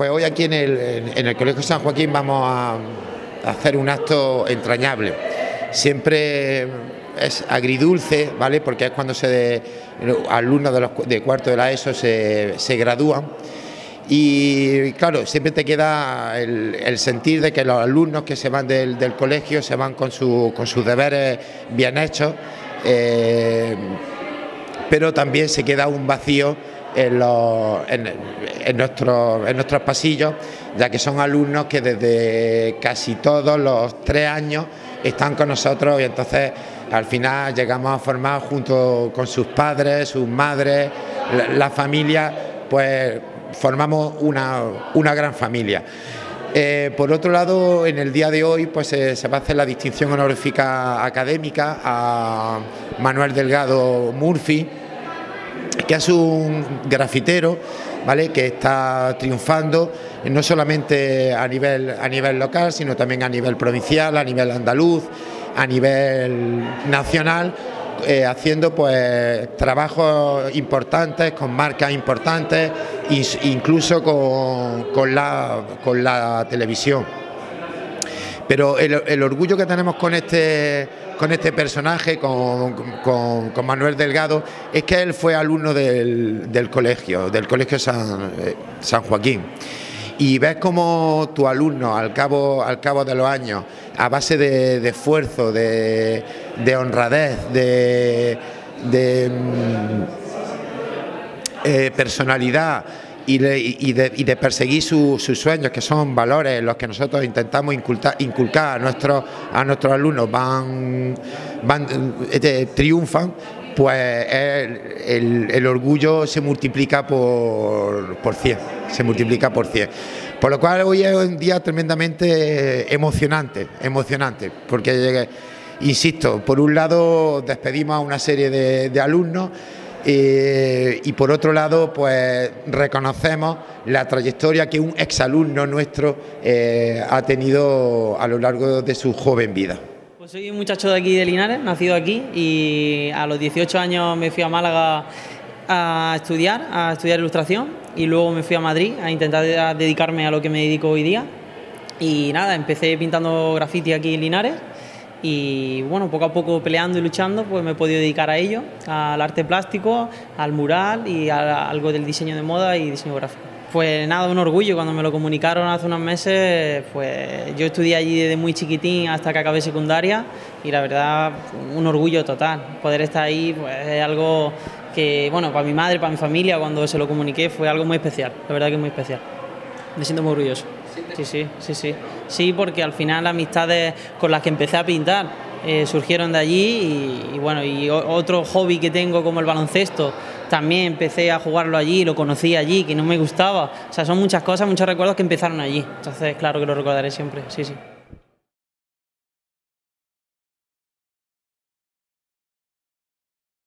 pues hoy aquí en el Colegio San Joaquín vamos a hacer un acto entrañable. Siempre es agridulce, ¿vale? Porque es cuando alumnos de cuarto de la ESO se gradúan. Y claro, siempre te queda el sentir de que los alumnos que se van del colegio se van con sus deberes bien hechos, pero también se queda un vacío en nuestros pasillos, ya que son alumnos que desde casi todos los 3 años están con nosotros, y entonces al final llegamos a formar, junto con sus padres, sus madres, la familia, pues formamos una gran familia. Por otro lado, en el día de hoy pues se va a hacer la distinción honorífica académica a Manuel Delgado Murphy, que es un grafitero, ¿vale?, que está triunfando no solamente a nivel local, sino también a nivel provincial, a nivel andaluz, a nivel nacional, haciendo pues trabajos importantes, con marcas importantes, incluso con la televisión. Pero el orgullo que tenemos con este personaje, con Manuel Delgado, es que él fue alumno del colegio San Joaquín. Y ves como tu alumno, al cabo de los años, a base de esfuerzo, de honradez, de personalidad y de perseguir sus sueños, que son valores en los que nosotros intentamos inculcar a nuestros alumnos, triunfan, pues el orgullo se multiplica por 100, Por lo cual hoy es un día tremendamente emocionante, porque, insisto, por un lado despedimos a una serie de alumnos, y por otro lado pues reconocemos la trayectoria que un exalumno nuestro ha tenido a lo largo de su joven vida. Pues soy un muchacho de aquí de Linares, nacido aquí, y a los 18 años me fui a Málaga a estudiar ilustración, y luego me fui a Madrid a intentar dedicarme a lo que me dedico hoy día. Y nada, empecé pintando graffiti aquí en Linares, y bueno, poco a poco, peleando y luchando, pues me he podido dedicar a ello, al arte plástico, al mural y a algo del diseño de moda y diseño gráfico. Pues nada, un orgullo. Cuando me lo comunicaron hace unos meses, pues yo estudié allí desde muy chiquitín hasta que acabé secundaria, y la verdad, un orgullo total. Poder estar ahí pues es algo que, bueno, para mi madre, para mi familia, cuando se lo comuniqué, fue algo muy especial, la verdad que es muy especial. Me siento muy orgulloso. Sí, porque al final las amistades con las que empecé a pintar surgieron de allí, y bueno, y otro hobby que tengo, como el baloncesto, también empecé a jugarlo allí, lo conocí allí, que no me gustaba. O sea, son muchas cosas, muchos recuerdos que empezaron allí. Entonces, claro que lo recordaré siempre, sí.